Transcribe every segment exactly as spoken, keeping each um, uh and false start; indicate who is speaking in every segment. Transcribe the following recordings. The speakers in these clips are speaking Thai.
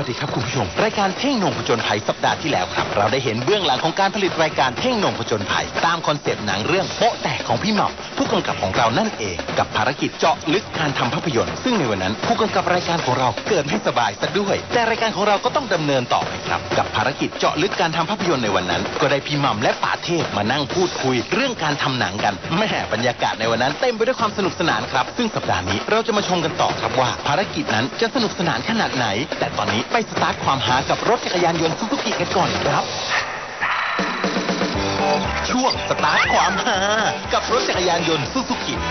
Speaker 1: วัสดีครับคุณผู้ชมรายการเท่งโหน่งผจญภัยสัปดาห์ที่แล้วครับเราได้เห็นเบื้องหลังของการผลิตรายการเท่งโหน่งผจญภัยตามคอนเซปต์หนังเรื่องโป๊ะแตกของพี่หม่ำผู้กำกับของเรานั่นเองกับภารกิจเจาะลึกการทำภาพยนตร์ซึ่งในวันนั้นผู้กำกับรายการของเราเกิดไม่สบายซะด้วยแต่รายการของเราก็ต้องดำเนินต่อไปครับกับภารกิจเจาะลึกการทำภาพยนตร์ในวันนั้นก็ได้พี่หม่ำและป๋าเทพมานั่งพูดคุยเรื่องการทำหนังกันแม่บรรยากาศในวันนั้นเต็มไปด้วยความสนุกสนานครับซึ่งสัปดาห์นี้เราจะมาชมกันต่อครับว่าภารกิจนั้นจะสนุกสนานขนาดไหนแต่ตอนนี้ไปสตาร์ทความหากับรถจักรยานยนต์ซูซูกิกันก่อนครับช่วงสตาร์ทความหากับรถจักรยานยนต์ซูซูกิ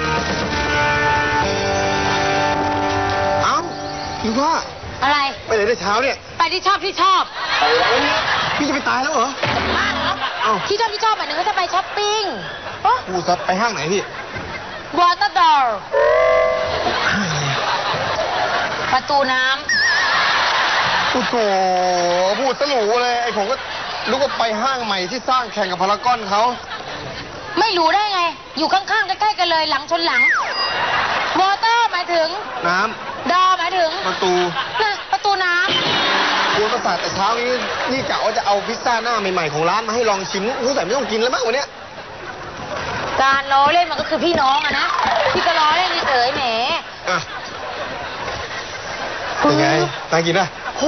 Speaker 2: เอ้าพี่ว่า
Speaker 3: อะไร
Speaker 2: ไปไหนแต่เช้าเนี่ย
Speaker 3: ไปที่ชอบที่ชอบ
Speaker 2: พี่จะไปตายแล้วเหรอ
Speaker 3: เอ้าที่ชอบที่ชอบหมายถึงว่าจะไปช้อปปิ้ง
Speaker 2: กูจะไปห้างไหนพี่
Speaker 3: วอเตอร์ดอร์ประตูน้ำ
Speaker 2: โอ้โหพูดสนุกเลยไอ้ผมก็รู้ว่าไปห้างใหม่ที่สร้างแข่งกับพารากอนเขา
Speaker 3: ไม่รู้ได้ไงอยู่ข้างๆใกล้ๆกันเลยหลังชนหลังวอเตอร์หมายถึง
Speaker 2: น้ำ
Speaker 3: ดอหมายถึง
Speaker 2: ประตู
Speaker 3: นะประตูน้ำ
Speaker 2: กูประสาทแต่เช้านี้นี่กะว่าจะเอาพิซซ่าหน้าใหม่ๆของร้านมาให้ลองชิมรู้แต่ไม่ต้องกินแล้วมั้งวันนี้
Speaker 3: การล้อเล่นมันก็คือพี่น้องอะนะพี่ก็ล้อเล่นเฉยๆแหม
Speaker 2: อ่ะเป็นไงน่ากินป่ะ
Speaker 3: โห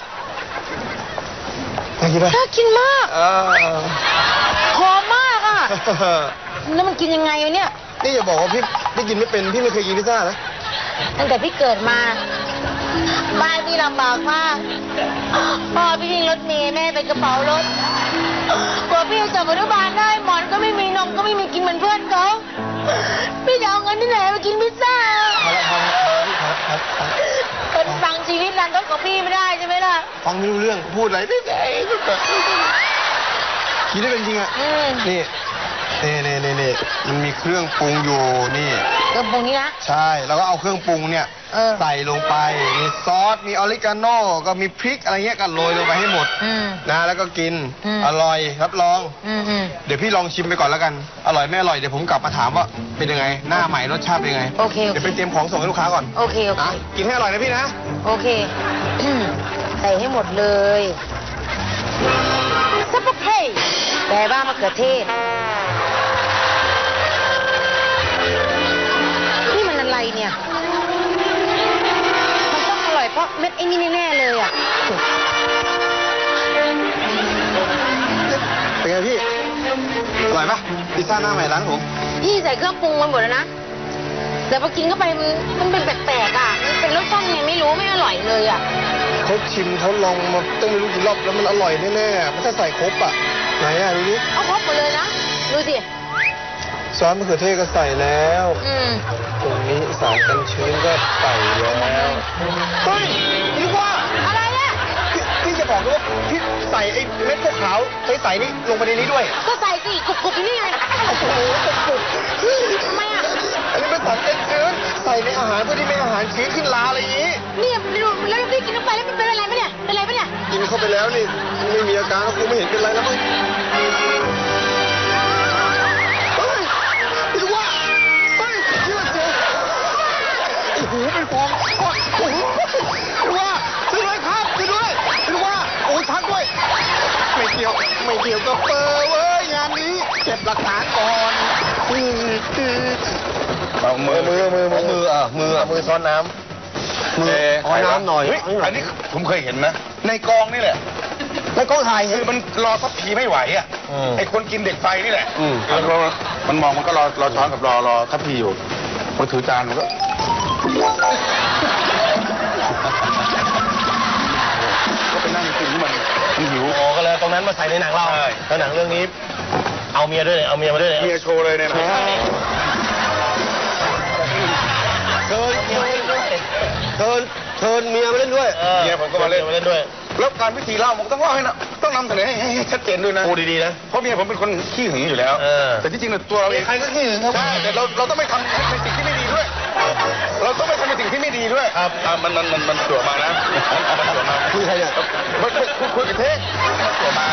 Speaker 2: น่ากินป่ะ
Speaker 3: น่ากินมาก
Speaker 2: เออ
Speaker 3: หอมมากอ่ะแล้วมันกินยังไงวะเนี่ย
Speaker 2: นี่อย่าบอกว่าพี่พี่กินไม่เป็นพี่ไม่เคยกินพิซซ่านะ
Speaker 3: ตั้งแต่พี่เกิดมาบ้านพี่ลำบากมากพ่อพี่วิ่งรถเมล์แม่เป็นกระเป๋ารถกว่าพี่จะจบอนุบาลได้หมอนก็ไม่มีนมก็ไม่มีกินเหมือนเพื่อนเขาพี่จะเอาเงินที่ไหนมากินพิซซ่าคนฟังชีวิตรันทดของพี่ไม่ได้ใช่ไหมล่ะ
Speaker 2: ฟังไม่รู้เรื่องพูดอะไรไม่ได้คิดได้เป็นจริงอ่ะนี่นี่นี่นี่นี่มันมีเครื่องปรุงอยู่นี่
Speaker 3: เครื่องปรุงนี่นะ
Speaker 2: ใช่แล้วก็เอาเครื่องปรุงเนี่ยใส่ลงไปมีซอสมีออริกาโน่ก็มีพริกอะไรเงี้ยกันโรยลงไปให้หมดนะแล้วก็กินอร่อยรับรองเดี๋ยวพี่ลองชิมไปก่อนแล้วกันอร่อยไม่อร่อยเดี๋ยวผมกลับมาถามว่าเป็นยังไงหน้าใหม่รสชาติเป็นยังไง
Speaker 3: โอเค
Speaker 2: เดี๋ยวไปเตรียมของส่งให้ลูกค้าก่อน
Speaker 3: โอเคโอเค
Speaker 2: กินให้อร่อยนะพี่นะ
Speaker 3: โอเคใส่ให้หมดเลยซับปะเพย์แปลว่ามะเขือเทศนี่มันอะไรเนี่ยมันต้องอร่อยเพราะเม็ดไอ้นี่แน่ๆเลยอ่ะ
Speaker 2: เป็นไงพี่อร่อยปะพิซซ่าหน้าใหม่ร้านผม
Speaker 3: พี่ใส่เครื่องปรุงมันหมดแล้วนะแต่พอกินเข้าไปมันมันเป็นแปลกๆอ่ะมันเป็นรสชาติไงไม่รู้ไม่อร่อยเลยอ่ะ
Speaker 2: เขาชิมเขาลองมาต้องไม่รู้กี่รอบแล้วมันอร่อยแน่ๆมันถ้าใส่ครบอ่ะไหนอ่ะดูดิ
Speaker 3: เอาครบหมดเลยนะดูสิ
Speaker 2: ซอสมะเขือเทศก็ใส่แล้วตรงนี้สารกันชื้นก็ใส่แล้วเฮ้ยนี่ว่า
Speaker 3: อะไรเนี่ย
Speaker 2: พี่จะบอกว่าพี่ใส่ไอ้เม็ดขาวใส่ใส่นี่ลงไปในนี้ด้วย
Speaker 3: ก็ใส่สิกรุบๆนี่ไง
Speaker 2: โอ้โหกรุบ
Speaker 3: ทำไมอ่ะ
Speaker 2: อันนี้เป็นสารกันชื้นใส่ในอาหารเพื่อที่ไม่อาหารชื้นขึ้นลาอะไรอย่างนี้
Speaker 3: นี่แล้วพี่กินเข้าไปแล้วมันเป็นอะไรปะเนี่ยเป็นอะไรปะเนี่ย
Speaker 2: กินเข้าไปแล้วนี่ไม่มีอาการกูไม่เห็นเป็นไรแล้วมั้งหูเป็นฟองโอ้โหดูว่าช่วยด้วยครับช่วยด้วยดูว่าโอ้ชักด้วยไม่เกี่ยวไม่เกี่ยวกับเปอร์เว้ยงานนี้เก็บหลักฐานก่อนเอามือมือมือมือมืออ่ะมือมือซ้อนน้ำมือขอน้ำหน่อย
Speaker 4: อันนี้ผมเคยเห็นนะในกองนี่แหละ
Speaker 2: ในกองถ่าย
Speaker 4: คือมันรอสักทีไม่ไหวอ่ะไอคนกินเด็กไฟนี่แหละมันมองมันก็รอรอช้อนกับรอรอทัพพีอยู่พอถือจานมันก็ก็ไปนั่งกินที่มันมันหิว
Speaker 2: อ๋อก็เลยตรงนั้นมาใส่ในหนังเราแล้วหนังเรื่องนี้เอาเมียด้วยเอาเมียมาด้วย
Speaker 4: เมียโชว์เลยเนี่ยนะ
Speaker 2: เชิญเชิญเชิญเชิญเมียมาเล่นด้วย
Speaker 4: เมียผมก็มาเล่น
Speaker 2: มาเล่นด้วย
Speaker 4: แล้วการวิธีเล่ามันต้องเล่าให้นะต้องนำเสนอให้ชัดเจนด้วยนะ
Speaker 2: พูดดีๆนะ
Speaker 4: เพราะเมียผมเป็นคนขี้หึงอยู่แล้วแต่ที่จริงเนี่ยตัวเราเอง
Speaker 2: ใครก็ขี้หึงครับ
Speaker 4: ใช่แต่เราเราต้องไม่ทำในสิ่งที่ไม่ดีด้วยเราต้องไม่ทำในสิ่งที่ไม่ดีด้วย
Speaker 2: ครับ
Speaker 4: มันมันมันมันตัวมานะมันตัวมา
Speaker 2: คุยใครเนี่ย
Speaker 4: มันคุยกับเท่ตัวมา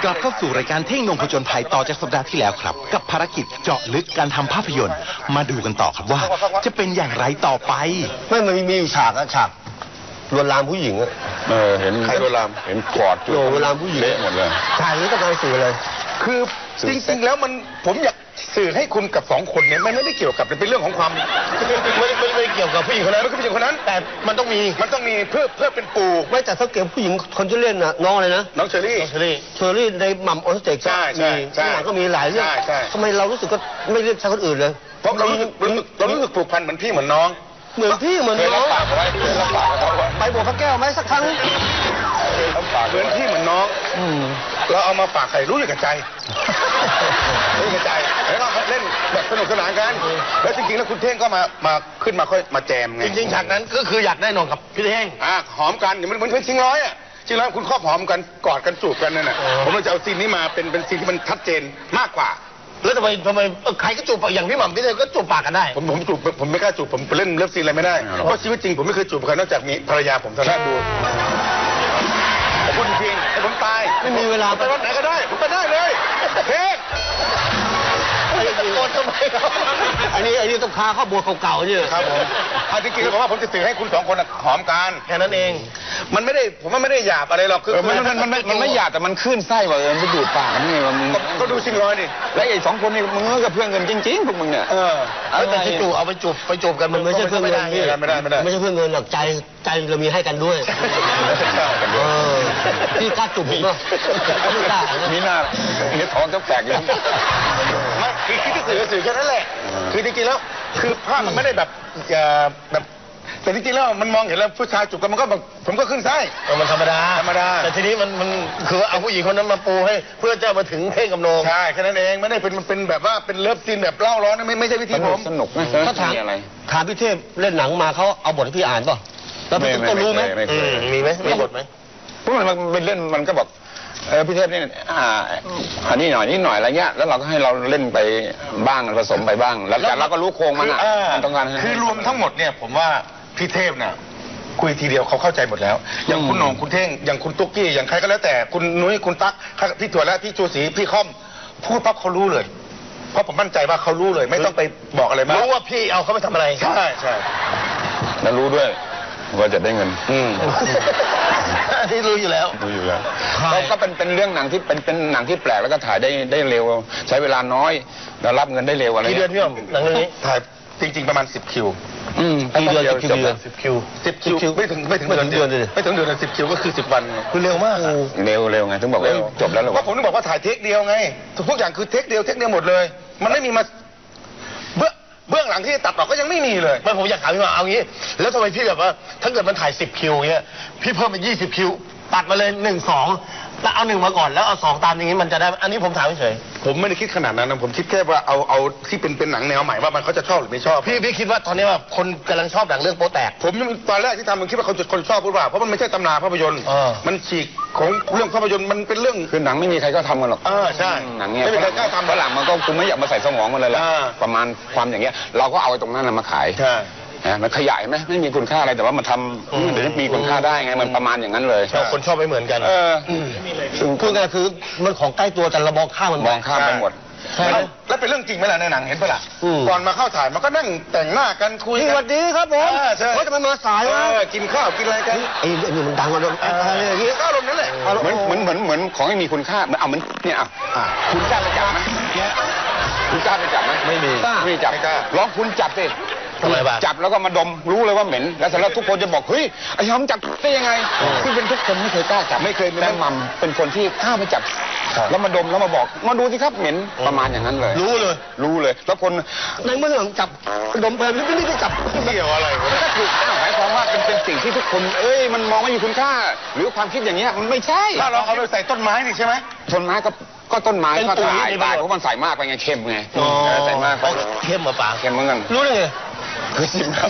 Speaker 1: กลับเข้าสู่รายการเท่งนงผจญภัยต่อจากสัปดาห์ที่แล้วครับ กับภารกิจเจาะลึกการทำภาพยนตร์มาดูกันต่อครับว่า จะเป็นอย่างไรต่อไป
Speaker 2: ไม่มันมีอยู่ฉากอะฉากลวนลามผู้หญิงอะ
Speaker 4: เออเห็น
Speaker 2: ใครลวนลาม
Speaker 4: เห็นกอด
Speaker 2: โอ้เวลาผู้หญิง
Speaker 4: เละหมดเลย
Speaker 2: ฉากนี้ต้องการสื่อเลย
Speaker 4: คือจริงๆแล้วมันผมอยากสื่อให้คุณกับสองคนเนี่ยมันไม่ได้เกี่ยวกับเป็นเรื่องของความไม่ไม่ไม่เกี่ยวกับผู้หญิงคนนั้นไม่ใช่ผู้หญิงคนนั้น แต่มันต้องมีมันต้องมีเพื่อเพื่อเป็นปู
Speaker 2: ไม่แต่ถ้าเกิดผู้หญิงคนที่เล่นน่ะน้องอะไรนะ
Speaker 4: น้องเชอรี่
Speaker 2: เชอรี่เชอรี่ในหม่ำออนสเตจ
Speaker 4: ใช่ใช่ใช่
Speaker 2: หนังก็มีหลายเรื่อง
Speaker 4: ใช่ใช่
Speaker 2: ทำไมเรารู้สึกก็ไม่เรียกใช้คนอื่นเลย
Speaker 4: เพราะเรารู้สึกรู้สึกเรารู้สึกผูกพันเหมือนพี่เหมือนน้อง
Speaker 2: เหมือนพี่เหมือน
Speaker 4: เคย
Speaker 2: น้
Speaker 4: รั
Speaker 2: อบ ง
Speaker 4: ปากเอาไว้เคยรับปากเอาไว้
Speaker 2: ไปโบกพระแก้วไหมสักครั้ง
Speaker 4: เคยรับปากเหมือนพี่เหมือนน้อง
Speaker 2: อืม
Speaker 4: เราเอามาฝากใครรู้อยู่กับใจ รู้อยู่กับใจแล้วก็เล่นแบบสนุกสนานกันแล้วจริงๆแล้วคุณเท่งก็มามาขึ้นมาค่อยมาแจมไง
Speaker 2: จริงๆฉากนั้นก็คืออยากได้นองกับพี่เท่ง
Speaker 4: อ่ะหอมกันเดี๋ยวมันเหมือนเป็นชิงร้อยอ่ะชิงร้อยคุณครอบหอมกันกอดกันจูบกันนั่นน่ะ
Speaker 2: อ๋อ
Speaker 4: ผมเลยจะเอาซีนนี้มาเป็นเป็นซีนที่มันชัดเจนมากกว่า
Speaker 2: แล้วทำไมทำไมเออใครก็จูบปากอย่างพี่หม่ำพี่เท่งก็จูบปากกันได้
Speaker 4: ผมผมจูบผมไม่กล้าจูบผมเล่นเลิฟซีนอะไรไม่ได้เพราะชีวิตจริงผมไม่เคยจูบใครนอกจากมีภรรยาผมเท่านั้นดูผมพูดจริงๆให้ผมตาย
Speaker 2: ไม่มีเวลา
Speaker 4: ไปวันไหนก็ได้ผมไปได้เลยเฮ้ย
Speaker 2: ไอ้ตะโกนทำไมครับอันนี้อันนี้ต้องพาเข้าโบสถ์เก่าๆเนี่ย
Speaker 4: ครับผมเอาจริงๆแล้วผมว่าผมจะสื่อให้คุณสองคนน่ะหอมกัน
Speaker 2: แค่นั้นเอง
Speaker 4: มันไม่ได้ผมว่าไม่ได้หยาบอะไรหรอกคือ
Speaker 5: เออมันมันมันมันมันไม่หยาบแต่มันขึ้นไส้ว่าเออมันไปดูดปากนี่ว่ามึง
Speaker 4: ก็ก็ดูชิงร้อยดิ
Speaker 5: และไอ้สองคนนี่มึงก็เพื่อนกันจริงๆพวกมึงเนี่ย
Speaker 4: เออ
Speaker 2: เอาแต่ที่จูบเอาไปจูบไปจูบกันมันไม่ใช่เพื่อเงินพี่
Speaker 4: ไม่ได้ไม่ได้ไม่ได้
Speaker 2: ไม่ใช่เพื่อเงินหรอกใจใจเรามีให้กันด้วย
Speaker 4: ใช่กัน
Speaker 2: เอ
Speaker 4: ด้วย
Speaker 2: อพี่กล้าจูบผมป่ะไม่กล้า
Speaker 5: มีหน้าเนื้อท้องจะแตกเลย
Speaker 4: ไม่คือคิดจะสื่อก็สื่อแค่นั้นแหละ คือจริงๆแล้ว คือภาพมันไม่ได้แบบเอ่อแบบแต่จริงๆแล้วมันมองเห็นแล้วผู้ชายจูบกันมันก็แบบผมก็ขึ้นไส้
Speaker 2: เออมันธรรมดา
Speaker 4: ธรรมดา
Speaker 2: แต่ทีนี้มันมันคือเอาผู้หญิงคนนั้นมาปูให้ เพื่อจะมาถึงเท่งกับโหนง
Speaker 4: ใช่แค่นั้นเองไม่ได้เป็นเป็นแบบว่าเป็นเลิฟซีนแบบเล่าร้อนนะไม่ไม่ใช่วิธีผม
Speaker 5: สนุกนะ
Speaker 2: ถ้าถาม
Speaker 5: มีอะไร
Speaker 2: ถามพี่เทพเล่นหนังมาเขาเอาบทให้พี่อ่านป่ะแล้วพี่
Speaker 5: ไม่
Speaker 2: ต้องรู้ไหม
Speaker 5: ไม่เคยไม่เคย
Speaker 2: อืมมีไหมมีบทไหม
Speaker 5: เพราะมันมันเป็นเล่นมันก็บอกเออพี่เทพนี่อ่าอันนี้หน่อยนี่หน่อยอะไรเงี้ยแล้วเราก็ให้เราเล่นไปบ้างผสมไปบ้าง แล้วแต่เราก็รู้โครงมันอ่ะ
Speaker 4: คือ
Speaker 5: มันต้องการให้
Speaker 4: คือรวมทั้งหมดเนี่ยผมว่าพี่เทพเนี่ยคุยทีเดียวเขาเข้าใจหมดแล้ว อย่างคุณโหน่งคุณเท่งอย่างคุณตุ๊กกี้อย่างใครก็แล้วแต่คุณนุ้ยคุณตั๊กพี่ถั่วและพี่จูศรีพี่ค่อมพูดปั๊บเขารู้เลย เพราะผมมั่นใจว่าเขารู้เลย ไม่ต้องไปบอกอะไรมาก
Speaker 2: รู้ว่าพี่เอาเขาไปทำอะไร
Speaker 4: ใช่ใช่
Speaker 5: แล้วรู้ด้วยว่าจะได้เงิน
Speaker 4: อืม
Speaker 2: ที่รู้อยู่แล้ว
Speaker 5: รู้อยู่แล้วก็ก็เป็นเป็นเรื่องหนังที่เป็นเป็นหนังที่แปลกแล้วก็ถ่ายได้ได้เร็ว ใช้เวลาน้อยแล้วรับเงินได้เร็วอะไร
Speaker 2: กี่เดือนพี่หม่ำหนังเรื่องนี้
Speaker 4: ถ่ายจริง ๆประมาณสิบคิว
Speaker 5: อืม
Speaker 2: กี่เดือน
Speaker 5: แป๊บ
Speaker 2: กี่
Speaker 5: จบ
Speaker 2: เดือ
Speaker 5: แล้
Speaker 2: น
Speaker 5: ว
Speaker 2: สิบคิว
Speaker 4: สิบคิวไม่ถึงไม่ถึง
Speaker 2: ไม่ถึงเดือนดิ
Speaker 4: ไม่ถึงเดือนสิบคิวก็คือสิบวันไง
Speaker 2: คือเร็วมาก
Speaker 5: เร็วเร็วไงถึงบอกว่าจบแล้วเหรอ
Speaker 4: ก็
Speaker 5: วะ
Speaker 4: ผมถึงบอกว่าถ่ายเทคเดียวไงทุกอย่างคือเทคเดียวเทคเดียวหมดเลย มันไม่มีมาเบื้องเบื้องหลังที่ตัดออกก็ยังไม่มีเลย
Speaker 2: ไม่ผมอยากถามพี่หม่ำเอางี้ แล้วทำไมพี่แบบว่า ถ้าเกิดมันถ่ายสิบคิวเงี้ยพี่เพิ่มเป็นยี่สิบคิวตัดมาเลยหนึ่งสองแล้วเอาหนึ่งมาก่อนแล้วเอาสองตามอย่างนี้มันจะได้อันนี้ผมถามเฉย
Speaker 4: ผมไม่ได้คิดขนาดนั้นนะผมคิดแค่ว่าเอาเอาที่เป็นเป็นหนังแนวใหม่ว่ามันเขาจะชอบหรือไม่ชอบ
Speaker 2: พี่พี่คิดว่าตอนนี้ว่าคนกำลังชอบหนังเรื่องโป๊แตก
Speaker 4: ผมยังตอนแรกที่ทำผมคิดว่าเขาจะคนชอบหรือเปล่าเพราะมันไม่ใช่ตำนาภาพยนตร์
Speaker 2: เออ
Speaker 4: มันฉีกของเรื่องภาพยนตร์มันเป็นเรื่อง
Speaker 5: คือหนังไม่มีใครก็ทำกันหรอก
Speaker 4: เออใช่
Speaker 5: หนังเนี่ย
Speaker 4: ไม่มีใครกล้าทำ
Speaker 5: ฝรั่งมันก็คุณไม่อยากมาใส่สมองมันเลยแหละ
Speaker 4: อ่า
Speaker 5: ประมาณความอย่างเงี้ย เราก็เอาไอ้ตรงนั้นน่ะมาขาย
Speaker 4: ใช่
Speaker 5: นะมันขยายไหมไม่มีคุณค่าอะไรแต่ว่ามันทำเดี๋ยวนี้มีคุณค่าได้ไงมันประมาณอย่างนั้นเลย
Speaker 2: ๆคนชอบไม่เหมือนกัน
Speaker 5: เออซึ่ง
Speaker 2: คือไงคือมันของใกล้ตัวแต่เรามองข้ามมัน
Speaker 5: มองข้ามไปหมด
Speaker 2: ใช่
Speaker 4: แล้วแล้วเป็นเรื่องจริงไหมล่ะในหนังเห็นปะล่ะ
Speaker 2: อืม
Speaker 4: ก่อนมาเข้าถ่ายมันก็นั่งแต่งหน้ากันคุย
Speaker 2: พี่
Speaker 4: กั
Speaker 2: สวัสดีครับผม
Speaker 4: อ่าใช่
Speaker 2: เฮ้ยทำไมมาสาย
Speaker 4: เอ
Speaker 2: วะ
Speaker 4: อกินข้าวกินอะไรกัน
Speaker 2: ไอ้ไอ้นี่มันดังกว่าเดิมอะไรอย่างงี้
Speaker 4: ก็อารมณ์นั้นแหละ
Speaker 5: เหมือนเหมือนเหมือนเหมือนของที่มีคุณค่าเอาเหมือนเนี่ยอ่ะคุณกล้าไปจับไหมคุณกล้าไปจับไหม
Speaker 2: ไม่มี
Speaker 5: ไม่จับ
Speaker 4: ไม่กล้า
Speaker 5: ลองคุณจับสิ
Speaker 2: ทำไมบ้าง
Speaker 5: จับแล้วก็มาดมรู้เลยว่าเหม็นแล้วเสร็จแล้วทุกคนจะบอกเฮ้ยไอ้ยอมจับได้ยังไงคือเป็นทุกคนไม่เคยกล้าจับ
Speaker 4: ไม่เคย
Speaker 5: แต่หมัมเป็นคนที่กล้าไปจับ แล้วมาดมแล้วมาบอกมาดูสิครับเหม็นประมาณอย่างนั้นเลย
Speaker 2: รู้เลย
Speaker 5: รู้เลย แล้วคน
Speaker 2: ในเมื่อหลังจับดมไปไม่ได้จับ
Speaker 4: เกี่ยวอะไรวะ
Speaker 5: มันก็ถูกอ้าวหมายความว่าเป็นเป็นสิ่งที่ทุกคน เอ้ยมันมองไม่มีคุณค่า หรือความคิดอย่างเงี้ยมันไม่ใช่
Speaker 4: ถ้าเราเอาไปใส่ต้นไม้นี่ใช่ไหม
Speaker 5: ต้นไม้ก็ก็ต้นไม้
Speaker 2: เป็น
Speaker 5: ก็
Speaker 2: ปุ๋ย
Speaker 5: ตาย
Speaker 2: ใน
Speaker 5: ตาย
Speaker 2: ประโยชน์
Speaker 5: เพราะมันใส่มากไปไงเค็มไง
Speaker 2: อ๋อ
Speaker 5: เออใส่มากไป
Speaker 2: เข้มเหรอป๋า
Speaker 5: เค็มเหมือนกัน
Speaker 2: รู้ได้ไง
Speaker 5: คือชิมแล้ว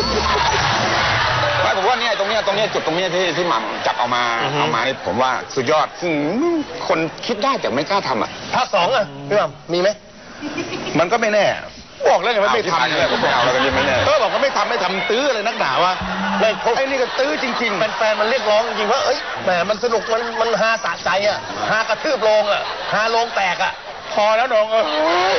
Speaker 5: ไม่ผมว่าเนี่ยตรงเนี้ยตรงเนี้ยจุดตรงเนี้ยที่ที่หม่ำจับเอามา
Speaker 2: อือฮึ
Speaker 5: เอามานี่ผมว่าสุดยอดซึ่งคนคิดได้แต่ไม่กล้าทำอ่ะ
Speaker 2: ภาคสองอ่ะพี่หม่ำมีไหม
Speaker 4: มันก็ไม่แน่ บอกแล้วไงว่าไม่
Speaker 5: เอาที่
Speaker 4: ทำ
Speaker 5: ทำเนี่ยผมไม่เอาแล้วกันนี่ไม่แน่
Speaker 4: ก็บอกว่าไม่ทำไม่ทำตื้ออะไรนักหนาวะ
Speaker 6: ไม่พวก
Speaker 4: ไอ้นี่ก็ตื้อจริงๆ
Speaker 6: แฟนๆมันเรียกร้องจริงๆว่าเอ้ยแหมมันสนุกมันมันฮาสะใจอ่ะฮากระทืบโรงอ่ะฮาโรงแตกอ่ะพอแล้วน้องเอ้ย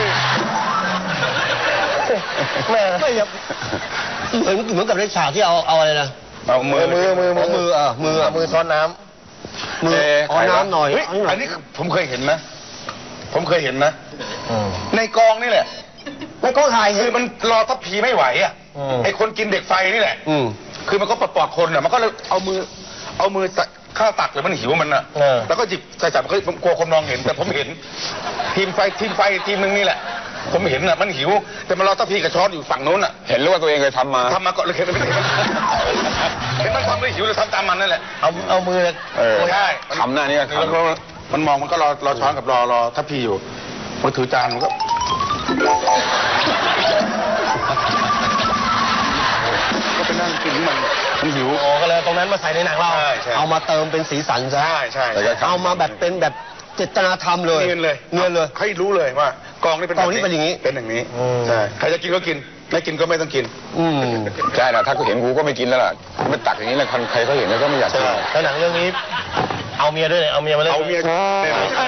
Speaker 6: แหม่
Speaker 2: ไม่ครับเหมือนเหมือนกับในฉากที่เอาเอาอะไรนะ
Speaker 5: เอามือ
Speaker 6: มือมือมือ
Speaker 2: มืออ่ะมืออ่ะ
Speaker 6: มือซ้อนน้
Speaker 2: มือ
Speaker 5: เอ๊ะ
Speaker 2: เอาน้ำหน่อย
Speaker 4: เฮ้ย
Speaker 2: เอาหน่
Speaker 4: อั
Speaker 2: อย
Speaker 4: นนี้ผมเคยเห็นนะ ผมเคยเห็นนะ
Speaker 6: ำ
Speaker 4: ในกองนี่แหละ
Speaker 2: แล้วก็ถ่าย
Speaker 4: คือมันรอทัพพีไม่ไหวอ่ะ
Speaker 6: อืม
Speaker 4: ไอ้คนกินเด็กไฟนี่แหละ
Speaker 2: อืม
Speaker 4: คือมันก็ปลอดคนอ่ะ มันก็เลยเอามือ เอามือใส่ข้าวตักเลยมันหิวมันอ่ะ
Speaker 6: เออ
Speaker 4: แล้วก็หยิบใส่จับมันก็ผมกลัวคนมองเห็น แต่ผมเห็น ทีมไฟทีมไฟทีมหนึงนี่แหละ ผมเห็นอ่ะมันหิว แต่มันรอทัพพีกับช้อนอยู่ฝั่งนู้นอ่ะ
Speaker 5: เห็นหรือว่าตัวเองเคยทำมา
Speaker 4: ทำมาก่อนเลยเห็นมันเห็นมันทำเลยหิวเลยทำตามมันนั่นแหละ
Speaker 6: เอาเอามือ
Speaker 5: เออ
Speaker 4: ใช่
Speaker 5: ทำหน้านี่ก็
Speaker 4: แล้ว
Speaker 5: ทำ
Speaker 4: ก็มันมองมันก็รอรอช้อนกับรอรอทัพพีอยู่มันถือจานมันก็ ก็ไปนั่งกินมันมันหิว
Speaker 6: อ๋อก็เลยเอาตรงนั้นมาใส่ในหนังเรา
Speaker 4: ใช่ใช่
Speaker 2: เอามาเติมเป็นสีสันซะ
Speaker 4: ใช่ใช่
Speaker 5: แต่ก็ทำ
Speaker 2: เอามาแบบเป็นแบบเจตนาธรรมเลย
Speaker 4: เนียนเลย
Speaker 2: เนียนเลย
Speaker 4: ให้รู้เลยว่ากองนี่เป็น
Speaker 2: กองนี่เป็นอย่างนี้
Speaker 4: เป็นอย่างนี้
Speaker 6: อืม
Speaker 4: ใช่ใครจะกินก็กินไม่กินก็ไม่ต้องกิน
Speaker 2: อืม
Speaker 5: ใช่แล้วถ้ากูเห็นกูก็ไม่กินแล้วล่ะไม่ตักอย่างนี้แล้วใครเขาเห็นแล้วก็ไม่อยากกิน
Speaker 6: แล้วหนังเรื่องนี้ เอาเมียด้วยเนี่ยเอาเมียมาเล่น
Speaker 4: เอาเมียเนี่ยไม่ใช่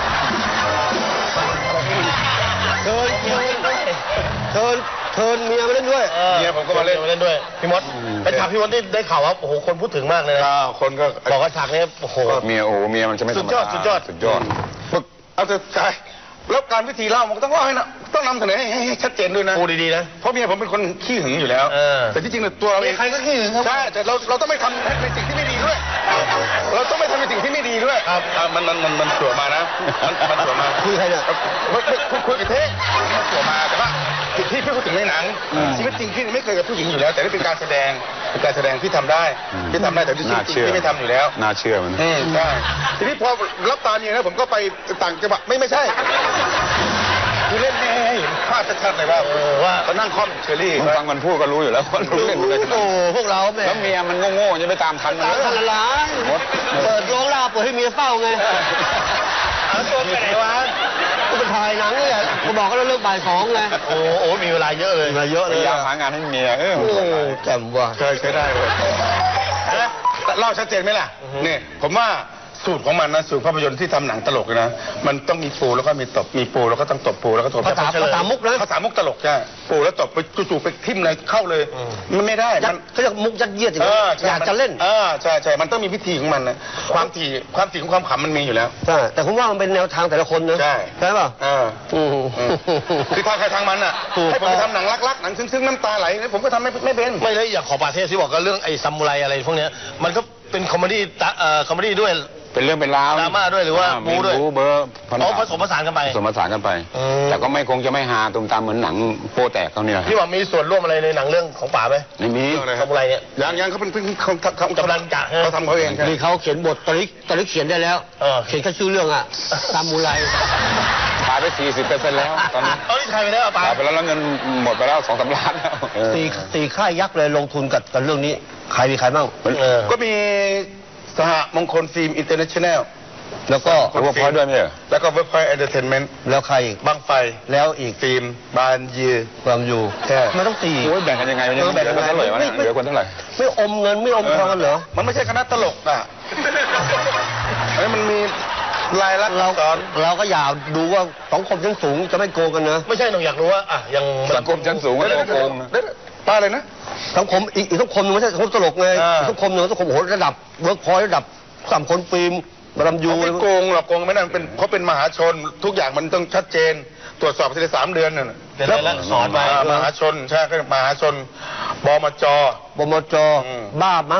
Speaker 2: เชิญเชิญเชิญเชิญเมียมาเล่นด้วย
Speaker 6: ออ
Speaker 4: เมียผมก็มาเล่น
Speaker 6: เล่นด้วยพี่มดเป็นฉากพี่มดที่ได้ข่าวว่าโอ้โหคนพูดถึงมากเลยนะ
Speaker 4: ก็คนก็
Speaker 6: บอกว่าฉากนี้โอ้โห
Speaker 5: เมียโอ้เมียมันจะไม่ธรรมดา
Speaker 6: สุดยอด
Speaker 5: สุดยอด
Speaker 4: ฝึกเอาแต่ใจแล้วการวิธีเล่ามันก็ต้องเล่าให้นะต้องนำเสนอให้ให้ให้ชัดเจนด้วยนะ
Speaker 6: พูดดีๆนะ
Speaker 4: เพราะเมียผมเป็นคนขี้หึงอยู่แล้ว
Speaker 6: เออ
Speaker 4: แต่ที่จริงเนี่ยตัวเราเอง
Speaker 6: ใครก็ขี้หึงครับ
Speaker 4: ใช่แต่เราเราต้องไม่ทำในสิ่งที่ไม่ดีด้วย เราต้องไม่ทำในสิ่งที่ไม่ดีด้วยครับอ่ะมันมันมันมันสวยมานะมันมันสวยมา
Speaker 2: คุยใครเนี่ย
Speaker 4: ไม่ไม่คุยคุยกับเท่งมันสวยมาแต่ว่าสิ่งที่พี่พูดถึงในหนังชีวิตจริงพี่ไม่เคยกับผู้หญิงอยู่แล้ว แต่นี่เป็นการแสดงเป็นการแสดงที่ทำได้ที่ทำได้แต่ที่จริ
Speaker 5: น่าง เชื่อ
Speaker 4: พี่ไม่ทำอยู่แล้ว
Speaker 5: น่าเชื่อมัน
Speaker 4: อืมใช่ทีนี้พอรับตาเมียนะผมก็ไปต่างจังหวัดไม่ไม่ใช่คือเล่นให้ให้เห็นภาพชัดๆเลยว่า
Speaker 6: เออว่า
Speaker 4: เขานั่งคล่อมเชอรี่
Speaker 5: มันฟังมันพูดก็รู้อยู่แล้วว่ารู้เล่นมันเลย
Speaker 2: โอ้พวกเราแม่
Speaker 5: แล้วเมียมันโง่ๆจะไปตามทันมัน
Speaker 2: ตามทันละล้านเปิดโรงลาเปิดให้เมียเฝ้าไง
Speaker 6: เอาตัวไปไหนวะ
Speaker 2: ก็ไปถ่ายหนังเนี่ยก็บอกกันแล้วเลิกบ่ายสองไง
Speaker 6: โอ้โหมีเวลาเยอะเลย
Speaker 2: มาเยอะ
Speaker 5: พ
Speaker 2: เลย
Speaker 5: ยายามหางานให้เมียเออ
Speaker 2: โอ้แจ่มว่ะ
Speaker 4: เคยใช้ได้เลยนะเล่าชัดเจนไหมล่ะนี่ผมว่าสูตรของมันนะสูตรภาพยนตร์ที่ทำหนังตลกเลยนะมันต้องมีปูแล้วก็มีตบมีปูแล้วก็ต้องตบปูแล้วก็ตบ
Speaker 2: ภาษาภาษามุกนะ
Speaker 4: ภาษามุกตลกใช่ปูแล้วตบไปจู่ๆไปทิ่มเลยเข้าเลย มันไม่ได้
Speaker 2: ยั
Speaker 4: มั
Speaker 2: ด
Speaker 4: น
Speaker 2: เขาเรียกมุกยัดเยียดอย่าง
Speaker 4: เอ
Speaker 2: นี้
Speaker 4: อใช่
Speaker 2: อยากจะเล่น
Speaker 4: เออใช่ใช่มันต้องมีวิธีของมันนะความถี่ความถี่ของความขำมันมีอยู่แล้ว
Speaker 2: ใช่แต่ผมว่ามันเป็นแนวทางแต่ละคนนะ
Speaker 4: ใช่
Speaker 2: ใช่ป่ะ
Speaker 4: เออ
Speaker 2: อืม
Speaker 4: เออคือทางใครทางมันอ่ะ
Speaker 2: ถูก
Speaker 4: ให้ผมไปทำหนังรักๆหนังซึ้งๆน้ำตาไหลผมก็ทำไม่ไม่เป็น
Speaker 6: ไม่เลยอย่างขอประเทศที่บอกก็เรื่องไอ้ซัมมูไรอะไรพวกเนี้ยมันก็เป็นคอมเมดี้ตะเอ่อคอมเมดี้ด้วย
Speaker 5: เป็นเรื่องเป็นราว
Speaker 6: ดราม่าด้วยหรือว่า
Speaker 5: มี
Speaker 6: บู๊ด้วย
Speaker 5: บู๊เบอร์
Speaker 6: อ๋อผสมผสานกันไป
Speaker 5: ผสมผสานกันไป
Speaker 6: อืม
Speaker 5: แต่ก็ไม่คงจะไม่ฮาตุมตามเหมือนหนังโป้แตกเขาเนี่ย
Speaker 6: พี่ว่ามีส่วนร่วมอะไรในหนังเรื่องของป๋าไหม
Speaker 5: ไม่มี
Speaker 4: เรื่องอะไรค
Speaker 6: ซั
Speaker 4: รับ
Speaker 6: มมูไรเนี่ย
Speaker 4: ยังยังเขาเป็นเพิ่งเขาเขา
Speaker 6: กำลังจะฮะ
Speaker 4: เขาทำเขาเองใช่
Speaker 2: นี่เขาเขียนบทตอนนี้ตอนนี้เขียนได้แล้ว
Speaker 6: เออ
Speaker 2: เขียนแค่ชื่อเรื่องอะซามูไร
Speaker 5: ขายไปสี่สิบเปอร์เซ็นต์แล้วตอนนี้
Speaker 6: เอาที่ถ่ายไปแล้วเหรอป๋า
Speaker 5: ขายไปแล้วแล้วเงินหมดไปแล้วสองสามล้านแล้วเออ
Speaker 2: สี่สี่ค่ายยักษ์เลยลงทุนกับกับเรื่องนี้ใครมีใครบ้าง
Speaker 6: เออ
Speaker 4: ก็มีสหมงคลฟิล์มอินเตอร์เนชั่นแนล
Speaker 2: แล้วก็
Speaker 5: เขาว่าพอยด้วยไม่ใช่เหรอ
Speaker 4: แล้วก็เว็บไซต์เอนเตอร์เทนเมนต์
Speaker 2: แล้วใครอีก
Speaker 4: บังไฟ
Speaker 2: แล้วอีก
Speaker 4: ฟิล์มบานยือ
Speaker 2: ความอยู่
Speaker 4: ใช่
Speaker 2: มันต้องตี
Speaker 5: โอ้ยแบ่งกันยังไงมันยัง
Speaker 2: เออ
Speaker 5: เห
Speaker 2: แบ่
Speaker 5: ลื
Speaker 2: ง
Speaker 5: อ
Speaker 2: กัน
Speaker 5: คนเท่าไหร่วะเนี่ย
Speaker 2: ไม่
Speaker 5: เหลือคนเท่าไหร่
Speaker 2: ไม่อมเงินไม่อมทองกันเหรอ
Speaker 4: มันไม่ใช่คณะตลกอ่ะเอ้ยมันมีลายลักษณ์
Speaker 2: เรา
Speaker 4: สอน
Speaker 2: เราก็อยากดูว่าสังคมชั้นสูงจะไม่โกงกันนะ
Speaker 6: ไม่ใช่หนูอยากรู้ว่าอ่ะยัง
Speaker 5: สังคมชั้นสูงก็โกงนะ
Speaker 4: เดี๋ยวป้าเลยนะ
Speaker 2: สังคมอีกอีกสังคมหนึงไม่ใช่สังคมตลกไง
Speaker 4: อ่า
Speaker 2: อีกสังคมหนึงสังคมโอ้โหระดับเวิร์กพอยต์ระดับสามคนฟิล์มบารมยู
Speaker 4: เขาไม่โกงหรอกโกงไม่ได้มันเป็นเขาเป็นมหาชน ทุกอย่างมันต้องชัดเจน ตรวจสอบทีละสามเดือนน่ะ
Speaker 6: เป็นอะไรละสอนไป
Speaker 4: อ่ามหาชนใช่ก็มหาชนบมจ
Speaker 2: บมจ
Speaker 4: อืม
Speaker 2: บ้ามั้ง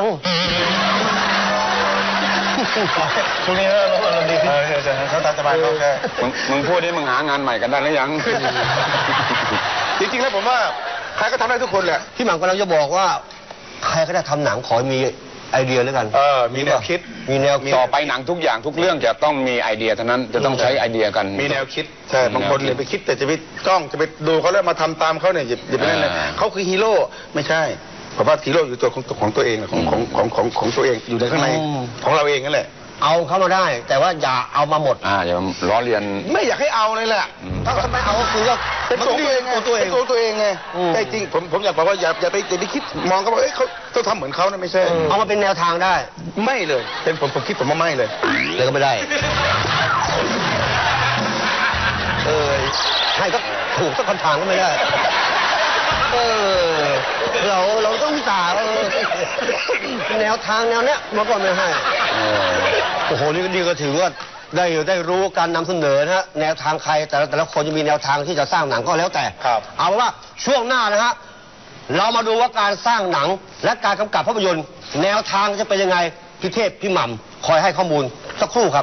Speaker 6: ช่วงนี้เราเราดีขึ้น
Speaker 4: เออใช่ใช่เขาตามสบายเขาแค่
Speaker 5: มึงมึงพูดนี่มึงหางานใหม่กันได้หรือยัง
Speaker 4: จริงๆแล้วผมว่าใครก็ทำได้ทุกคนแหละ
Speaker 2: พี่หม่ำกำลังจะบอกว่า ใครก็ได้ทำหนังขอให้มีไอเดียแล้วกัน
Speaker 4: เออมีแนวคิด
Speaker 2: มีแนวคิด
Speaker 5: ต่อไปหนังทุกอย่างทุกเรื่องจะต้องมีไอเดียเท่านั้นจะต้องใช้ไอเดียกัน
Speaker 4: มีแนวคิดใช่บางคนเนี่ยไปคิดแต่จะไปจ้องจะไปดูเขาแล้วมาทำตามเขาเนี่ยอย่าอย่าไปนั่นเลย
Speaker 5: อ่า
Speaker 4: เขาคือฮีโร่ไม่ใช่ผมว่าฮีโร่อยู่ตัวของของตัวเองของของของของของตัวเองอยู่ในข้างใน
Speaker 2: อืม
Speaker 4: ของเราเองนั่นแหละ
Speaker 6: เอาเข้ามาได้ แต่ว่าอย่าเอามาหมด
Speaker 5: อ่าอย่าล้อเลียน
Speaker 4: ไม่อยากให้เอาเลยแหละ
Speaker 6: ถ้าทำไมเอาก็คือว่า
Speaker 4: เป็นตัวเองไง
Speaker 6: ตัวเอง
Speaker 4: เป็นตัวตัวเองไง
Speaker 6: อืม
Speaker 4: แต่จริงผมผมอยากบอกว่าอย่าอย่าไปอย่าไปคิดมองเขาว่าเอ้ยเขาต้องทำเหมือนเขานะไม่ใช่
Speaker 6: เอามาเป็นแนวทางได้
Speaker 4: ไม่เลย เป็นผมผมคิดผมว่าไม่เลย
Speaker 6: เลยก็ไม่ได้ เออให้ก็ถูกสักคำถามก็ไม่ได้ เออเราเราต้องวิจารณ์เออแนวทางแนวเนี้ยมันก็ไม่ให้โอ้โหนี่ก็ดีก็ถือว่าได้ได้รู้การนำเสนอนะฮะแนวทางใครแต่ละแต่ละคนจะมีแนวทางที่จะสร้างหนังก็แล้วแต่
Speaker 4: ครับ
Speaker 6: เอาเป็นว่าช่วงหน้านะฮะเรามาดูว่าการสร้างหนังและการกำกับภาพยนตร์ แนวทางจะเป็นยังไงพี่เทพพี่หม่ำคอยให้ข้อมูลสักครู่ครับ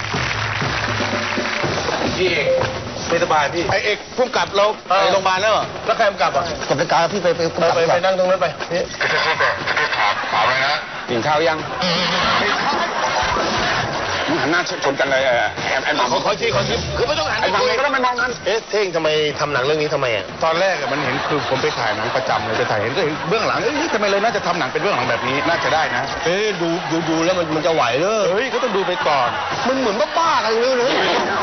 Speaker 4: พี่เอกไม่สบายพี่ไอเอกพุ่งกลับเราไปโรงพยาบาลแล้วเหรอแล้วใครมากลับอ่ะ
Speaker 6: กับรายการพี่ไปไป
Speaker 4: ไปไปไปนั่งตรงนั้นไปพี่
Speaker 5: ถามถามเลยนะกินข้าวยังมึงหันหน้าชนกันเลยแอมแอม
Speaker 4: ขอขอทีขอทีคือไม่ต้องหัน
Speaker 5: ไอ้บังเลยก็ต้องไม่มองกัน
Speaker 4: เอ๊ะเท่งทำไมทำหนังเรื่องนี้ทำไมอ่ะตอนแรกอะมันเห็นคือผมไปถ่ายหนังประจำเลยไปถ่ายเห็นก็เห็นเบื้องหลังเอ้ยทำไมเลยน่าจะทำหนังเป็นเบื้องหลังแบบนี้น่าจะได้นะ
Speaker 6: เอ๊ะดูดูดูแล้วมันมันจะไหวเลย
Speaker 4: เฮ้ยก็ต้องดูไปก่อน
Speaker 6: มันเหมือนบ้าๆกันเลยเลย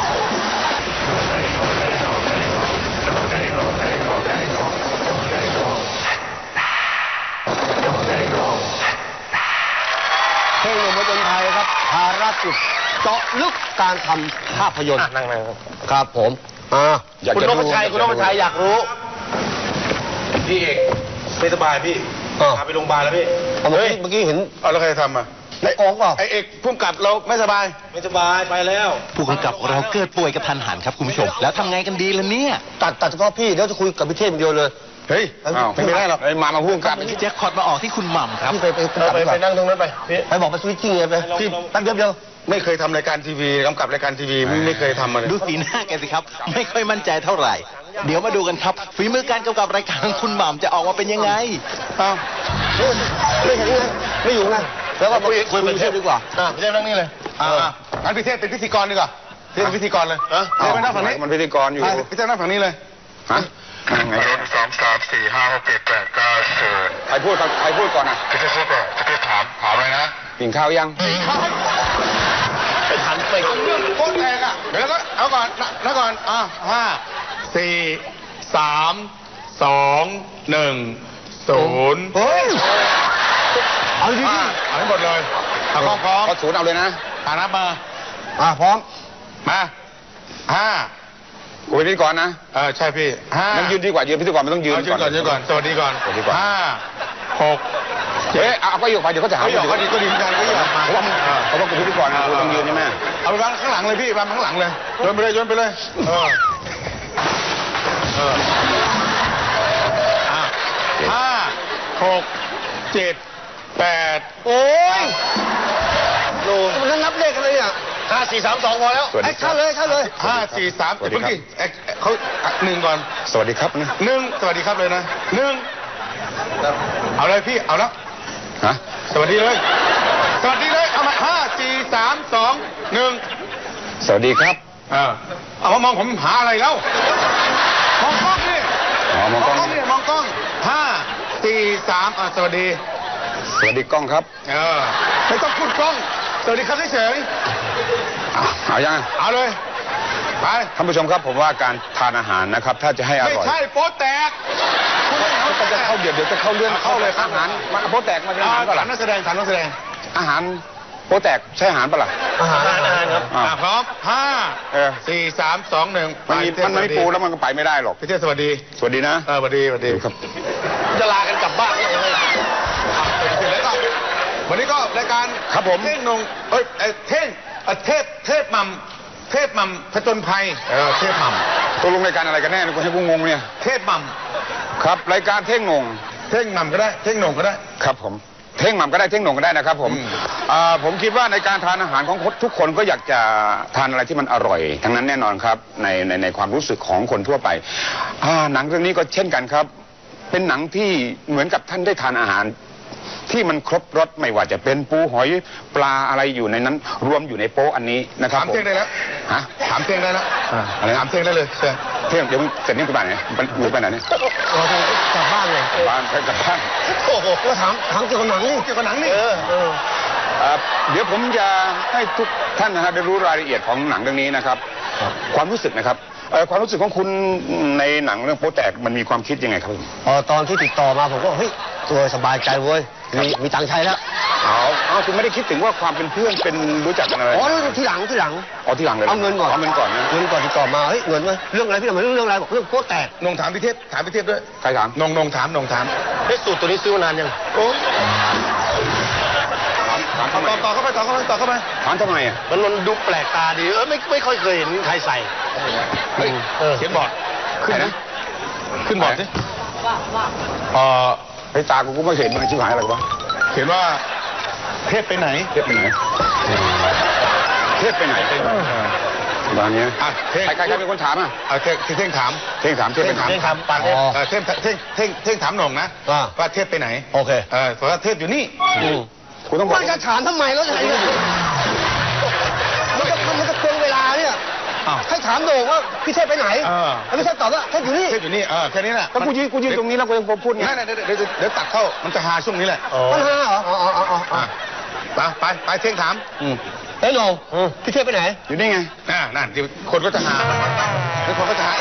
Speaker 6: เพลงหนุ่มผจญภัยครับภารกิจเจาะลึกการทำภาพยนตร์
Speaker 4: นั่งนั่ง
Speaker 6: ครับผมอ่า
Speaker 4: คุณนพชัยคุณนพชัยอยากรู้พี่เอกไม่สบายพี่พาไปโรงพยาบาลแล้วพี่
Speaker 6: เอาเมื่อกี้เมื่อกี้เห็น
Speaker 4: เอาแล้วใครทำอ่ะ
Speaker 6: ในโอ๊กเปล่า
Speaker 4: ไอเอกพุ่งกลับเราไม่สบายไม่สบายไปแล้ว
Speaker 1: ผู้กำกับเราเกิดป่วยกระทันหันครับคุณผู้ชม แล้วทำไงกันดีล่ะเนี่ย
Speaker 6: ตัดตัดเฉพาะพี่เดี๋ยวจะคุยกับพี่เทพอย่างเดียวเลย
Speaker 4: เฮ้ย
Speaker 6: อ้าว
Speaker 4: ไม่ได้หรอก
Speaker 5: ไอ้มามาพูดกัน
Speaker 1: แจ็คพอตมาออกที่คุณหม่ำครับ
Speaker 6: พี่ไปไป
Speaker 4: เออไปไปนั่งตรงนั้นไปพี่
Speaker 6: ไปบอกไปสวิตชิ่งเลยไปพี่แป๊บเดียวเดียว
Speaker 4: ไม่เคยทำรายการทีวีกำกับรายการทีวีไม่ไม่เคยทำมาเลย
Speaker 1: ดูสีหน้าแกสิครับ ไม่ค่อยมั่นใจเท่าไหร่ เดี๋ยวมาดูกันครับฝีมือการกำกับรายการของคุณหม่ำจะออกมาเป็นยังไง
Speaker 4: อ้าว
Speaker 6: ไม่เห็นไงไม่อยู่ไงแล้วก็
Speaker 4: คุยคุย
Speaker 6: พี่เทพดีกว่า
Speaker 4: อ่ะพี่เทพนั่งนี่เลยอ่างั้นพี่เทพเป็นพิธีกรดีกว่าพี่เป็นพิธีกรเลยเออพี่เทพไปนั่งฝั่งนี้
Speaker 5: มันพิธีกรอยู่
Speaker 4: ไปพี่เทพนั่งฝั่งนี้เลย
Speaker 5: ฮะไง
Speaker 7: สองสามสี่ห้าหกเจ็ดแปดเก้าสิบ
Speaker 5: ใครพูดก่อนใครพูดก่อนอ่ะ
Speaker 7: จะพูดก่อนจะถามถามเลยนะ
Speaker 5: กินข้าวยัง
Speaker 4: ไปหันไปเรื่องโคตรแรงอ่ะเดี๋ยวแล้วก็เอาก่อนนะก่อนอ่ะห้าสี่สามสองหนึ่งศูนย์
Speaker 6: เฮ้ยเอาดี
Speaker 4: อ่ะเอาให้หมดเลยเอาพร้อมพร้อม
Speaker 5: เขาศูนย์เอาเลยนะ
Speaker 4: อ่านับมา
Speaker 6: อ่ะพร้อม
Speaker 4: มาห้า
Speaker 5: กูเป็นพิธีกรนะ
Speaker 4: เออใช่พี่ห้า
Speaker 5: นั่งยืนดีกว่ายืนพิธีกรมันต้องยืน
Speaker 4: เอายืนก่อนยืนก่อนสวัสดีก่อน
Speaker 5: สวัสดีก่อน
Speaker 4: ห้าหก
Speaker 5: เฮ้ยเอาก็อยู่ไปเดี๋ยวเขาจะหา
Speaker 4: เขาหยอกก็ดีก็ดีเหมือนกันก็หยอกมา
Speaker 5: เพราะว่ามันเพราะว่ากูพิธีกรนะกูต้องยืนใช่ไหม
Speaker 4: เอาไปวางข้างหลังเลยพี่วางข้างหลังเลยโยนไปเลยโยนไปเลยเออเอออ่ะห้าหกเจ็ดแปด
Speaker 6: โอ้ยดูมันนับเลขกันเลยอ่ะ
Speaker 4: ห้าสี่สามสองพอแล้ว
Speaker 5: สวัส
Speaker 6: ไอ้
Speaker 5: ดีค
Speaker 6: เข้า
Speaker 5: รับ
Speaker 6: เลยเข้าเลย
Speaker 4: ห้าสี่สาม
Speaker 5: สวัสดี
Speaker 4: เพิ่ง
Speaker 5: ครับ
Speaker 4: กี่เอ๊ะเขาอ่ะหนึ่งก่อน
Speaker 5: สวัสดีครับนะ
Speaker 4: หนึ่งสวัสดีครับเลยนะหนึ่งเอาเลยพี่เอาแล้ว
Speaker 5: ฮะ
Speaker 4: สวัสดีเลย สวัสดีเลย เอามาห้าสี่สามสองหนึ่ง
Speaker 5: สวัสดีครับ
Speaker 4: เออเอามามองผมหาอะไรแล้วมองกล้องนี่
Speaker 5: อ๋อมองกล้อง
Speaker 4: นี่มองกล้องห้าสี่สามอ่ะสวัสดี
Speaker 5: สวัสดีกล้องครับ
Speaker 4: เออไม่ต้องพูดกล้อง สวัสดีครับเฉย
Speaker 5: อ่ะเอายัง
Speaker 4: ๆเอาเลยไป
Speaker 5: ท่านผู้ชมครับผมว่าการทานอาหารนะครับ ถ้าจะให้อ
Speaker 4: ไม่
Speaker 5: ร่อย
Speaker 4: ใช่โป๊แตกคุณไม่เอา
Speaker 5: ก็จะเข้าเดี๋ยวเดี๋ยวจะเข้าเรื่อง
Speaker 4: เข้าเลยครับ
Speaker 5: อาหารมันโป๊แตกมันเป็นอาหาร
Speaker 4: ถา
Speaker 5: เปะ
Speaker 4: ม
Speaker 5: ล่า
Speaker 4: นักแสดงถามนักแสดง
Speaker 5: อาหารโป๊แตกใช่อาหารเปะล่า
Speaker 6: อาหาร
Speaker 4: อาหารครับ
Speaker 5: อ้าว
Speaker 4: อ่ะพร้อมห้า
Speaker 5: เออ
Speaker 4: สี่สามสองหนึ่ง
Speaker 5: มันมีมันไม่ปูแล้วมันก็ไปไม่ได้หรอก
Speaker 4: พี่เทพสวัสดี
Speaker 5: สวัสดีนะ
Speaker 4: เออสวัสดีสวัสดี
Speaker 5: ครับ
Speaker 4: จะลากันกลับบ้านเลยเสร็จแล้วก็วันนี้ก็รายการ
Speaker 5: ครับผม
Speaker 4: เท่งนงเอ้ยเอ้ยเท่งเอ่อเทพเทพมัมเทพมัมผจญภัยเออเทพมัม
Speaker 5: ตกลงรายการอะไรกันแน่เนี่ยกูให้กูงงเนี่ย
Speaker 4: เทพมัม
Speaker 5: ครับรายการเท่งงง
Speaker 4: เท่งมัมก็ได้เท่งนงก็ได้
Speaker 5: ครับผมเท่งหม่ำก็ได้เท่งหนงก็ได้นะครับผม
Speaker 4: อืม
Speaker 5: อ่าผมคิดว่าในการทานอาหารของทุกคนก็อยากจะทานอะไรที่มันอร่อย ทั้งนั้นแน่นอนครับในในในความรู้สึกของคนทั่วไปอ่าหนังเรื่องนี้ก็เช่นกันครับ เป็นหนังที่เหมือนกับท่านได้ทานอาหาร ที่มันครบรสไม่ว่าจะเป็นปูหอยปลาอะไรอยู่ในนั้น รวมอยู่ในโป๊ะอันนี้นะครับ
Speaker 4: ถามเท่งได้แล้ว
Speaker 5: ฮะ
Speaker 4: ถามเท่งได้แล้ว
Speaker 5: อะไรนะ
Speaker 4: ถามเท่งได้เลยเชิญ
Speaker 5: เท่งเดี๋ยวมึงเสร็จนี่กูไปไหนมันมึงไปไหนเนี่ย
Speaker 6: เราจะกลับบ้านเลย
Speaker 5: บ้านไปกลับบ้าน
Speaker 6: โอ้โหก็ถามถามเกี่ยวกับหนังนี่
Speaker 4: เกี่ยวกับหนังนี่
Speaker 6: เออเออ
Speaker 5: เดี๋ยวผมจะให้ทุกท่านนะครับได้รู้รายละเอียดของหนังเรื่องนี้นะครับความรู้สึกนะครับความรู้สึกของคุณในหนังเรื่องโป๊แตกมันมีความคิดยังไงครับ
Speaker 6: เออตอนที่ติดต่อมาผมก็เฮ้ยตัวสบายใจเว้ยมีมีตังค์ใช้แล้ว
Speaker 5: อ๋ออ๋อคุณไม่ได้คิดถึงว่าความเป็นเพื่อนเป็นรู้จักกันอะไร
Speaker 6: อ๋อที่หลังที่หลัง
Speaker 5: อ๋อที่หลังเลย
Speaker 6: เอาเงินก่อน
Speaker 5: เอาเงินก่อนนะ
Speaker 6: เงินก่อนติดต่อมาเฮ้ยเงินไหมเรื่องอะไรพี่หนุ่มเรื่องอะไรบอกเรื่องโป๊แตก
Speaker 2: นงถามพี่เทพถามพี่เทพด้วย
Speaker 5: ใครถาม
Speaker 2: นงนงถามนงถาม
Speaker 6: เฮ้ยสูตรตัวนี้ซื้อมานานยังโอ้
Speaker 2: ต่อต่อเข้าไปต่อเข้าไปต่อเข้าไป
Speaker 5: ถามทำไมอ่ะ
Speaker 6: มันมันดูแปลกตาดีเออไม่ไม่ค่อยเคยเห็นใครใส่
Speaker 2: เขียนบอร์ดขึ้นนะขึ้นบอร์ดสิ
Speaker 3: ว่าว่า
Speaker 2: เออ
Speaker 5: ไอ้ตากูก็ไม่เห็นมันชิบหายอะไรวะ
Speaker 2: เขียนว่าเทพไปไหน
Speaker 5: เทพไปไหนเทพไปไหนตอนนี้อ่ะใครใครเป็นคนถามอ่ะ
Speaker 2: เท่งเท่งถาม
Speaker 5: เท่งถามเทพไปถาม
Speaker 2: เท่งถามปาเทพเท่งเท่งเท่งเท่งถามหน่งนะว่าเทพไปไหน
Speaker 6: โอเค
Speaker 2: เออเพราะว่าเทพอยู่นี่
Speaker 6: คุณต้องบอกมันจะถามทำไมแล้วไงมันก็มันก็เกินเวลาเนี่ยให้ถามโด่งว่าพี่เทพไปไหนแล้วพี่เทพตอบว่าเทพอยู่นี่
Speaker 2: เทพอยู่นี่เออแค่นี้แหละ
Speaker 5: ถ้ากูยืนกูยืนตรงนี้แล้วกูยังพูดไง
Speaker 2: เดี๋ยวเดี๋ยวเดี๋ยวตัดเข้ามันจะหาช่วงนี้แหละ
Speaker 6: มันหาเหรออ๋ออ๋ออ๋อ
Speaker 2: ไปไปไปเท่งถาม
Speaker 6: เฮ้ยโด่งพี่เทพไปไหน
Speaker 5: อยู่นี่ไง
Speaker 2: อ่านั่นคนก็จะหาแล้วคนก็จะหา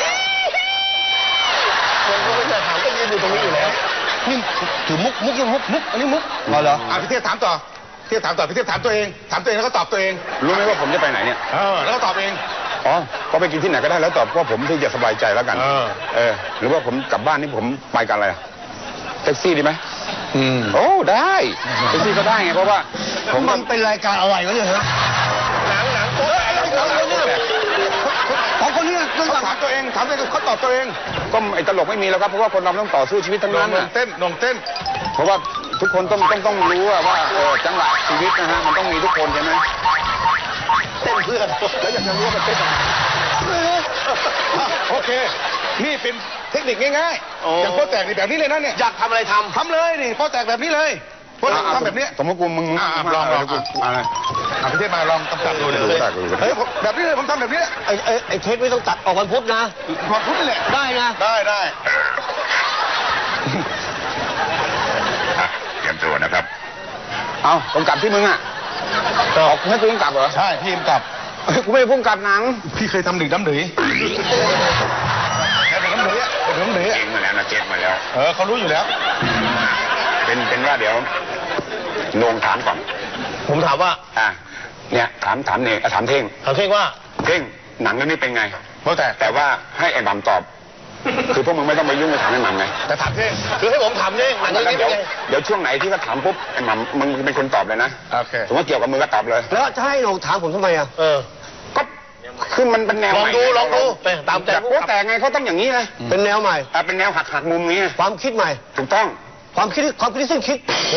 Speaker 6: คนก็จะถามก็ยืนอยู่ตรงนี้อยู่แล้วนี่ถือมุกมุกยังมุกมุกอันนี้มุกอ๋อเหรอ
Speaker 2: อ่ะพี่เทพถามต่อพี่เทพถามต่อพี่เทพถามตัวเองถามตัวเองแล้วก็ตอบตัวเอง
Speaker 5: รู้ไหมว่าผมจะไปไหนเนี่ย
Speaker 2: เออแล้วก็ตอบเอง
Speaker 5: อ๋อก็ไปกินที่ไหนก็ได้แล้วตอบว่าผมที่จะสบายใจแล้วกัน
Speaker 2: เออ
Speaker 5: เออหรือว่าผมกลับบ้านนี่ผมไปกันอะไรแท็กซี่ดีไหม
Speaker 2: อืม
Speaker 5: โอ้ได้แท็กซี่ก็ได้ไงเพราะว่า
Speaker 6: ผมมันเป็นรายการอะไรวะเนี่ยฮะ
Speaker 2: หนังหนังโป๊แตก
Speaker 6: ของคนนี้
Speaker 2: เขาถามตัวเองถามตัวเองเขาตอบตัวเอง
Speaker 5: ก็ไอ้ตลกไม่มีแล้วครับเพราะว่าคนเราต้องต่อสู้ชีวิตทั้งนั้น
Speaker 2: นงเต้นนงเต้น
Speaker 5: เพราะว่าทุกคนต้องต้องต้องรู้ว่าจังหวะชีวิตนะฮะมันต้องมีทุกคนใช่ไหม
Speaker 6: เต้นเพื่อนแล้วอยากจะรู้ว่ามันเต้น
Speaker 2: โอเคนี่เป็นเทคนิคง่ายๆอย่างโป๊แตกนี่แบบนี้เลยนะเนี่ย
Speaker 6: อยากทำอะไรทำ
Speaker 2: ทำเลยนี่โป๊แตกแบบนี้เลยโป๊แตกทำแบบนี้
Speaker 5: สมมติกูมึง
Speaker 2: ลองลองอะไรอ่ะพี่เทพมาลองกำกับดูเลยเฮ้ยแบบนี้เลยผมทำแบบนี้
Speaker 6: ไอ้ไอ้ไอ้เทปไม่ต้องตัดออกวันพุธนะ
Speaker 2: วันพุธนี่แหละ
Speaker 6: ได้นะ
Speaker 2: ได้ได้
Speaker 5: เตรียมตัวนะครับเอากำกับที่มึงอ่ะต่อให้กูกำกับเหรอ
Speaker 2: ใช่พี่กำกับ
Speaker 5: กูไม่ได้พุ่งกับหนัง
Speaker 2: พี่เคยทำหนึ่งดำหนึ่งแค่เป็นดำหนึ่งอ่ะเป็นดำหนึ่ง
Speaker 5: เก่งมาแล้วนะเก่งมาแล้ว
Speaker 2: เออเขารู้อยู่แล้ว
Speaker 5: เป็นเป็นว่าเดี๋ยวโนงถามก่อน
Speaker 6: ผมถามว่า
Speaker 5: อ่ะเนี่ยถามถามเนี่ยถามเท่ง
Speaker 6: ถามเท่งว่า
Speaker 5: เท่งหนังเรื่องนี้เป็นไง
Speaker 2: เพราะแต่
Speaker 5: แต่ว่าให้ไอ้บัมตอบคือพวกมึงไม่ต้องไปยุ่งไปถามไอ้หม่ำไง
Speaker 2: แต่ถามเท่ง
Speaker 6: คือให้ผมถามเท่งหนังเรื่องนี้เป็นไง
Speaker 5: เดี๋ยวช่วงไหนที่เขาถามปุ๊บไอ้หม่ำมึงเป็นคนตอบเลยนะ
Speaker 2: โอเค
Speaker 5: สมมติเกี่ยวกับมือก็ตอบเลย
Speaker 6: แล้วจะให้โนงถามผมทำไมอ่ะเออ
Speaker 5: ก็คือมันเป็นแนว
Speaker 6: ลองดูลองดูไปตามใจ
Speaker 5: โป๊แตกไงเขาต้องอย่างนี้นะ
Speaker 6: เป็นแนวใหม่
Speaker 5: อ่ะเป็นแนวหักหักมุมนี้
Speaker 6: ความคิดใหม่
Speaker 5: ถูกต้อง
Speaker 6: ความคิดความคิดซึ่งคิด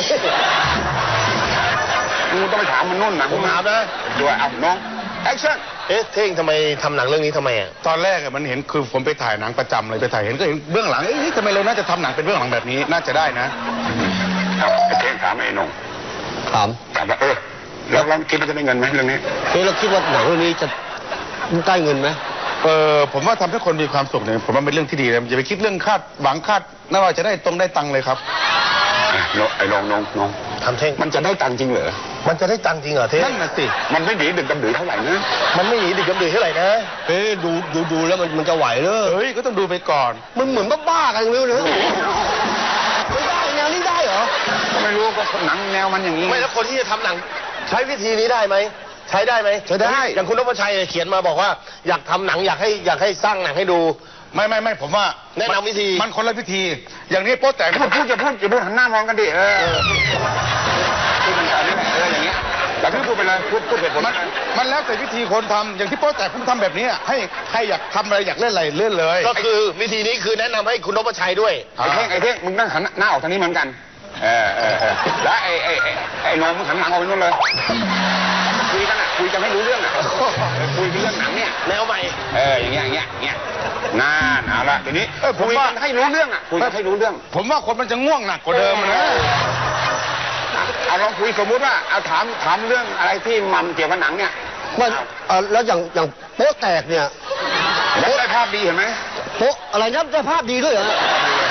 Speaker 5: มึงต้องไปถามมันนู่นนะ
Speaker 6: ผมถามนะ
Speaker 5: ด้วยเอาน้องแอคชั่น
Speaker 6: เอ๊ะเท่งทำไมทำหนังเรื่องนี้ทำไมอ่ะ
Speaker 2: ตอนแรกอะมันเห็นคือผมไปถ่ายหนังประจำเลยไปถ่ายเห็นก็เห็นเบื้องหลังเอ๊ะทำไมเราน่าจะทำหนังเป็นเบื้องหลังแบบนี้น่าจะได้นะ
Speaker 5: เอาไอ้เท่งถามไอ้น้อง
Speaker 6: ถาม
Speaker 5: ถามว่าเออแล้วเราคิดว่าจะได้เงินไหมเรื่องนี้
Speaker 6: เอ๊ะเราคิดว่าหนังเรื่องนี้จะได้เงินไหม
Speaker 2: เออผมว่าทำให้คนมีความสุขเนี่ยผมว่าเป็นเรื่องที่ดีเลยอย่าไปคิดเรื่องคาดหวังคาดน่าว่าจะได้ตรงได้ตังเลยครับ
Speaker 5: ไอ้น้องน้องน้อง
Speaker 6: ทำเท่ง
Speaker 5: มันจะได้ตังจริงเหรอ
Speaker 6: มันจะได้ตังจริงเหรอเท่ง
Speaker 2: นั่นน่ะสิ
Speaker 5: มันไม่หนีดึกดำดื่นเท่าไหร่นะ
Speaker 6: มันไม่หนีดึกดำดื่นเท่าไหร่นะเอ๊ะดูดูดูแล้วมันมันจะไหวเลย
Speaker 2: เฮ้ยก็ต้องดูไปก่อน
Speaker 6: มันเหมือนบ้าๆกันไม่รู้นะไม่ได้แนวนี้ได้เหรอ
Speaker 5: ไม่รู้ก็หนังแนวมันอย่างนี้
Speaker 6: ไม่แล้วคนที่จะทำหนังใช้วิธีนี้ได้ไหมใช้ได้ไหม
Speaker 2: ใช้ได้
Speaker 6: อย่างคุณนพชัยเขียนมาบอกว่าอยากทำหนังอยากให้อยากให้สร้างหนังให้ดู
Speaker 2: ไม่ไม่ไม่ผมว่า
Speaker 6: แนะนำวิธี
Speaker 2: มันคนละวิธีอย่างนี้โป๊แตก
Speaker 5: พูดพูดจะพูดจะพูดหันหน้ามองกันดิเออพูดกันแบบนี้เอออย่างเงี้ยแล้วพูดไปเลยพูดพูดเหตุผล
Speaker 2: มันมันแล้วแต่วิธีคนทำอย่างที่โป๊แตกผมทำแบบนี้ให้ใครอยากทำอะไรอยากเล่นอะไรเล่นเลย
Speaker 6: ก็คือวิธีนี้คือแนะนำให้คุณนพชัยด้วย
Speaker 5: ไอ้เท่งไอ้เท่งมึงต้องหันหน้าออกทางนี้เหมือนกันเออเออเออแล้วไอ้ไอ้ไอ้น้องมึงหันหลังออกไปนู่นเลยคุยกันอ่ะคุยกันไม่รู้เรื่องอ่ะคุยเรื่องหนังเนี่ย
Speaker 6: แนวใหม่
Speaker 5: เอออย่างเงี้ยอย่างเงี้ยอย่างเงี้ยน่าเอาละทีนี้คุยกันให้รู้เรื่องอ่ะคุยกันให้รู้เรื่อง
Speaker 2: ผมว่าคนมันจะง่วงหนักกว่าเดิมนะ
Speaker 5: เอาลองคุยสมมุติว่าเอาถามถามเรื่องอะไรที่มันเกี่ยวกับหนังเนี่ย
Speaker 6: ว่าแล้วอย่างอย่างโป๊แตกเนี่ย
Speaker 5: แล้วได้ภาพดีเห็นไหม
Speaker 6: โป๊อะไรนะได้ภาพดีด้วยเหรอ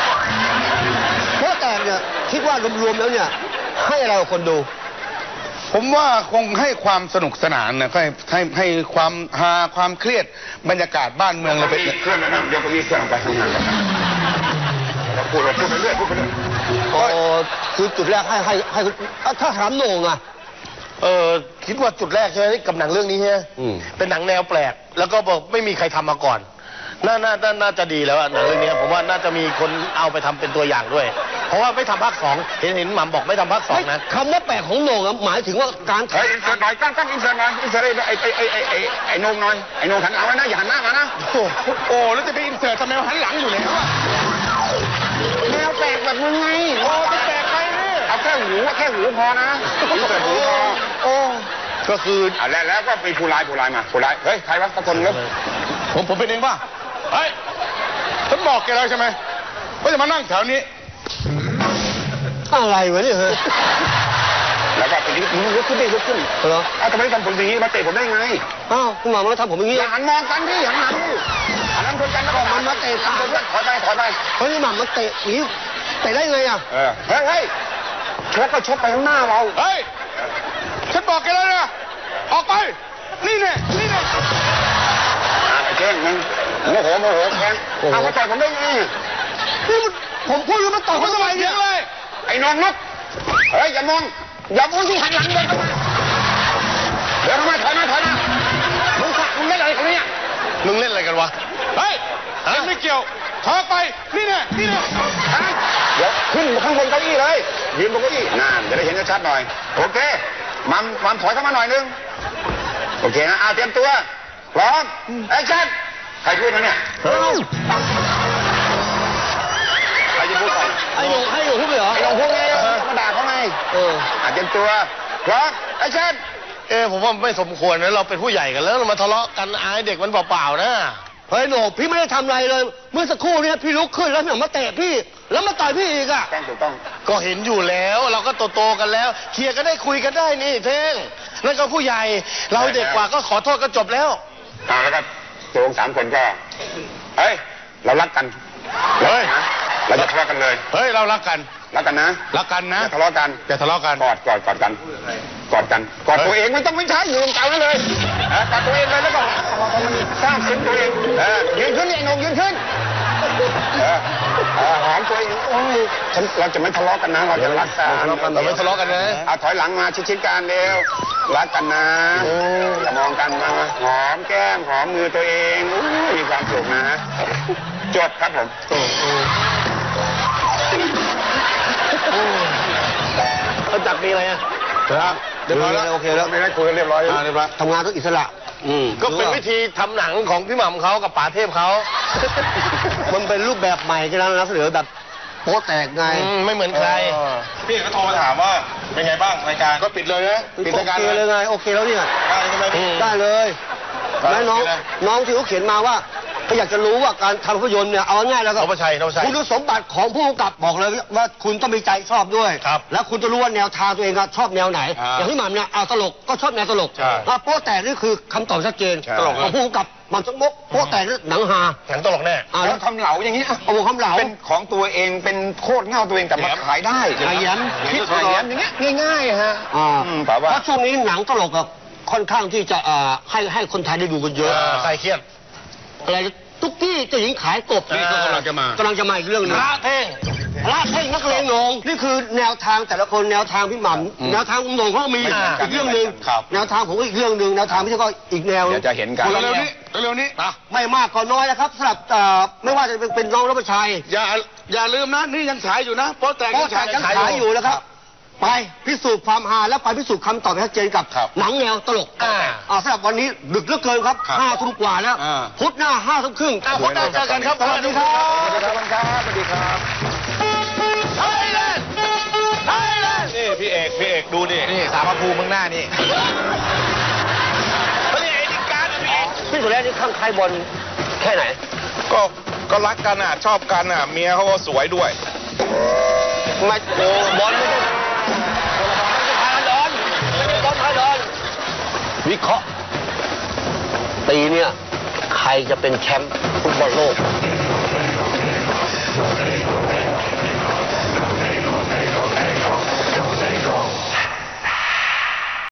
Speaker 6: โป๊แตกเนี่ยคิดว่ารวมๆแล้วเนี่ยให้อะไรกับคนดู
Speaker 4: ผมว่าคงให้ความสนุกสนานนะให้ให้ให้ความฮาความเครียดบรรยากาศบ้านเมืองเราเป็นเครื่องนะครับเดี๋ยวก็มีเครื่องไปทำงานกันนะเราพูดเราพูดไปเรื่อยพูดไปเรื่อย
Speaker 6: โอ้คือจุดแรกให้ให้ให้ถ้าถามโหน่งอ่ะ
Speaker 2: เออคิดว่าจุดแรกใช่ไหมกับหนังเรื่องนี้ใช่ไหม
Speaker 6: อืม
Speaker 2: เป็นหนังแนวแปลก แล้วก็บอกไม่มีใครทำมาก่อน น่าน่าน่าน่าจะดีแล้วอะหนังเรื่องนี้ผมว่าน่าจะมีคนเอาไปทำเป็นตัวอย่างด้วย เพราะว่าไม่ทำภาคสองเห็นเห็นหม่ำบอกไม่ทำภาคสองนะ
Speaker 6: คำว่าแปลกของโหน่งอะหมายถึงว่าการ
Speaker 5: เฮ้ยอินเสิร์ตหน่อยตั้งตั้งอินเสิร์ตหน่อยอินเสิร์ตไอ้ไอ้ไอ้ไอ้ไอ้ไอ้นงหน่อยไอ้นงหันหลังไว้นะอย่าหันหน้ามานะ
Speaker 4: โอ้โหแล้วจะไปอินเสิร์ตทำไมหันหลังอยู่แล้วอะ
Speaker 5: แนวแปลกแบบมึงไง
Speaker 4: โอ้ไปแปลกไปเนี่ย
Speaker 5: เอาแค่หูแค่หูพอนะอินเสิร์ตหูพอ
Speaker 2: โอ้ก็คือ
Speaker 5: อ่ะแล้วแล้วก็มีผู้ร้ายผู้ร้ายมาผู้ร้ายเฮ้ยใครวะตะโกนเร็ว
Speaker 4: ผมผมเป็นเองป่ะเฮ้ยฉันบอกแกแล้วใช่ไหมว่าจะมานั่งแถวนี้
Speaker 6: อะไรวะเนี่ยเฮ้ย
Speaker 5: แล้วก็ไปยืนมึงลุกขึ้นดิลุกขึ้น
Speaker 6: เหรอ
Speaker 5: เอาทำไมทำผมอย่างนี้มาเตะผมได้ไง
Speaker 6: อ้าวคุณหมอมาทำผมอย่างนี้
Speaker 5: อย่าหันมองกันดิหันหลังดิหันหลังชนกันแล้วก็มันมาเตะตามเพื่อนถอยไปถอยไป
Speaker 6: เฮ้ยหม่ำมันเตะอย่างนี้เตะได้ไงอ่ะ
Speaker 5: เออเฮ้ยเฮ้ยชกก็ชกไปข้างหน้าเรา
Speaker 4: เฮ้ยฉันบอกแกแล้วนะออกไปนี่เนี่ยนี่เนี่ย
Speaker 5: อ่ะไอ้เจ้งมึงโมโหโมโหแค้นเอามาต่อยผมได้ไง
Speaker 6: นี่มันผมพูดอยู่มันต่อย
Speaker 4: ผ
Speaker 6: ผม ม
Speaker 4: ทำ
Speaker 6: ทำ
Speaker 4: ไม
Speaker 6: ไม
Speaker 4: เถี
Speaker 6: เนี่ย ย
Speaker 4: งเลย
Speaker 5: ไอ้นอนนกเฮ้ยอย่ามองอย่ามองที่หันหลังเดินเข้ามาเดินเข้ามาถอยมาถอยมามึงสักมึงเล่นอะไรกันเนี่ย
Speaker 2: มึงเล่นอะไรกันวะ
Speaker 4: เฮ้ยฉันไม่เกี่ยวถอยไปนี่เนี่ยนี่เนี่ย
Speaker 5: ฮะเดี๋ยวขึ้นข้างบนเก้าอี้เลยยืนบนเก้าอี้น่าจะได้เห็นชัดๆหน่อยโอเคมันมันถอยเข้ามาหน่อยนึงโอเคนะอาเตรียมตัวพร้อมแอคชั่นใครพูดนะเนี่ยใครจะพูดก่อน
Speaker 6: ไอ้หนูให้หนูพูดไปเหรอ
Speaker 5: ไอ้น้องพูดไงจะมาด่าเขาไง
Speaker 6: เออ
Speaker 5: อาเตรียมตัวพร้อมแอคชั่น
Speaker 2: เออผมว่าไม่สมควรนะเราเป็นผู้ใหญ่กันแล้วเรามาทะเลาะกันอายเด็กมันเปล่าๆนะ
Speaker 6: เฮ้ยหนูพี่ไม่ได้ทำอะไรเลย เมื่อสักครู่เนี่ยพี่ลุกขึ้นแล้วหม่ำมาเตะพี่ แล้วมาต่อยพี่อีกอ่ะ
Speaker 5: ต้องถูกต้อง
Speaker 2: ก็เห็นอยู่แล้วเราก็โตๆกันแล้วเคลียร์กันได้คุยกันได้นี่เท่งนั่นก็ผู้ใหญ่เราเด็กกว่าก็ขอโทษก็จบแล้ว
Speaker 5: อ่าแล้วก็ตัวสามคนก็เฮ้ยเรารักกัน
Speaker 2: เฮ้ย
Speaker 5: นะเราจะทะเลาะกันเลย
Speaker 2: เฮ้ยเรารักกัน
Speaker 5: รักกันนะ
Speaker 2: รักกันนะ
Speaker 5: อย่าทะเลาะกัน
Speaker 2: อย่าทะเลาะกัน
Speaker 5: กอดกอดกอดกันกอดกันกอดตัวเองไม่ต้องไม่ใช่อยู่ตรงกลางนั่นเลยเออกอดตัวเองเลยแล้วก็มันสร้างซึ้งตัวเองเออยืนขึ้นไอ้หนุ่มยืนขึ้นเออเออหอมตัวเองโอ้ยฉันเราจะไม่ทะเลาะกันนะเราจะรักกัน
Speaker 2: เราไม่ทะเลาะกันนะ
Speaker 5: เอาถอยหลังมาชิดๆกันเร็วรักกันนะอย่ามองกันมาหอมแก้มหอมมือตัวเองอู้มีความสุขนะจบครับผม
Speaker 6: เขาจับมีอะไรอ่ะ
Speaker 2: ครับเรียบร้อยแล้ว
Speaker 6: โอเคแล้ว
Speaker 5: ไม่ได้คุยกันเรียบร้อย
Speaker 2: อ่าเรียบร้อย
Speaker 6: ทำงานต้องอิสระ อืม
Speaker 2: ก็เป็นวิธีทำหนังของพี่หม่ำเขากับป๋าเทพเขา
Speaker 6: มันเป็นรูปแบบใหม่กันแล้วนะเสนอแบบโป๊แตกไง
Speaker 2: อืมไม่เหมือนใคร
Speaker 4: พี่ก็โทรมาถามว่าเป็นไงบ้างรายการก็ปิดเลยนะปิด
Speaker 6: โอ
Speaker 4: รายการ
Speaker 6: เคเลยไง โอเคแล้วเนี่ย
Speaker 4: ได้ใช่ไหมพี่
Speaker 6: ได้เลย
Speaker 4: ครับ
Speaker 6: แล้วน้อง
Speaker 4: ได้
Speaker 6: น้องที่เขาเขียนมาว่าเขาอยากจะรู้ว่าการทำภาพยนตร์เนี่ยเอาง่ายๆแล้วก็
Speaker 2: นพชัยนพชัย
Speaker 6: คุณสมบัติของผู้กำกับบอกเลยว่าคุณต้องมีใจชอบด้วย
Speaker 2: ครับ
Speaker 6: แล้วคุณจะรู้ว่าแนวทางตัวเองอะชอบแนวไหน
Speaker 2: อ่า
Speaker 6: อย่างที่หม่ำเนี่ยเอาตลกก็ชอบแนวตลก
Speaker 2: ใช่
Speaker 6: อ่ะโป๊แตกนี่คือคำตอบชัดเจน
Speaker 5: ใช่
Speaker 2: ตลก
Speaker 6: ของผู้กำกับหม่ำสมมกโป๊แตกนี่หนังฮา
Speaker 2: หนังตลกแน่
Speaker 6: อ่า
Speaker 5: แล้
Speaker 6: แล้ว ว
Speaker 5: ทำเหลาอย่างนี้อ่ะ
Speaker 6: เอาวงคำเหลา
Speaker 5: เป็นของตัวเองเป็นโคตรเง่าตัวเองแต่มาขายได้
Speaker 6: ขายแย้ม
Speaker 5: คิดขายแย้มอย่างเงี้ยง่ายๆฮะ
Speaker 6: อ่า
Speaker 5: อืมแต่ว่า
Speaker 6: เพราะช่วงนี้หนังตลกอะค่อนข้างที่จะเอ่อให้ให้คนไทยได้ดูกันเยอะ
Speaker 2: ใครเครียด
Speaker 6: อะไรตุ๊กกี้เจ้าหญิงขายกบ
Speaker 2: นี่ก็กำลังจะมาก
Speaker 6: ำลังจะมาอีกเรื่องหนึง
Speaker 2: พระเท่ง
Speaker 6: พระเท่งนักเลงโหนงนี่คือแนวทางแต่ละคนแนวทางพี่หม่ำแนวทางคุณโหนงเขาก็มี
Speaker 5: ไม่เหมือนกัน
Speaker 6: อีกเรื่องหนึ่ง
Speaker 5: ครับ
Speaker 6: แนวทางผมก็อีกเรื่องหนึ่งแนวทางพี่ก็อีกแนว
Speaker 5: เดี๋ยวจะเห็นกัน
Speaker 6: คละแว
Speaker 4: เร็วๆนี้เร็วๆนี้
Speaker 6: ไม่มากก็น้อยนะครับสำหรับเอ่อไม่ว่าจะเป็นเป็นน้องรัชชัย
Speaker 4: อย่าอย่าลืมนะนี่ยังฉายอยู่นะโป๊ะแตก
Speaker 6: โป๊แตกยังขายอยู่นะครับ ไปพิสูจน์ความฮาและไปพิสูจน์คำตอบให้ชัดเจนกับ
Speaker 4: ครับ
Speaker 6: หนังแนวตลก
Speaker 2: อ่า
Speaker 6: อ่าสำหรับวันนี้ดึกเหลือเกินครับ
Speaker 4: ครับ
Speaker 6: ห้าทุ่มกว่าแล้ว
Speaker 4: อ่า
Speaker 6: พุธหน้าห้าทุ่มครึ่ง
Speaker 2: อ่ะพุธหน้าเจอกันครับ
Speaker 6: สวัสดีครับ
Speaker 5: สวัสดีครับสวัสดีครับ
Speaker 2: ไทยแลนด์ไทยแลนด์นี่พี่เอกพี่เอกดูดินี่สามภูมิมึงหน้านี่เขาเรียกเอดิการ์ดนะพี่เอก
Speaker 6: พี่สุรเดชนี่ข้างใครบอลแค่ไหน
Speaker 4: ก็ก็รักกันอ่ะชอบกันอ่ะเมียเขาก็สวยด้วย
Speaker 6: ไม่โอ้บอลไม่ใช่พายดอนไม่ใช่บอลพายดอนวิเคราะห์ปีเนี้ยใครจะเป็นแชมป์ฟุตบอลโลก